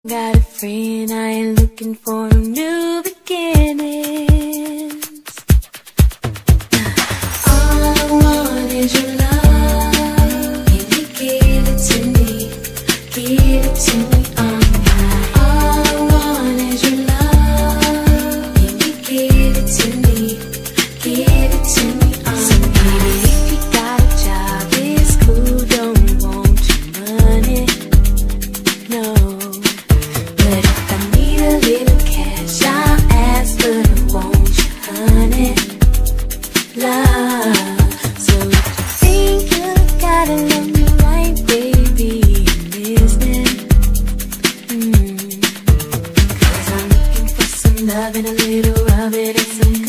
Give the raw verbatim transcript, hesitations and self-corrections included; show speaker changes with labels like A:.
A: Got a friend, I ain't looking for a new beginnings. All I want is your love. Can you give it to me? Give it to me all night. All I want is your love. Can you give it to me? Give it to me all night. So baby, if you got a job, it's cool, don't want your money, no. But if I need a little cash, I'll ask, but I want you, honey, love. So if you think you gotta love me right, baby, I'm listening. mm. Cause I'm looking for some love and a little of it and some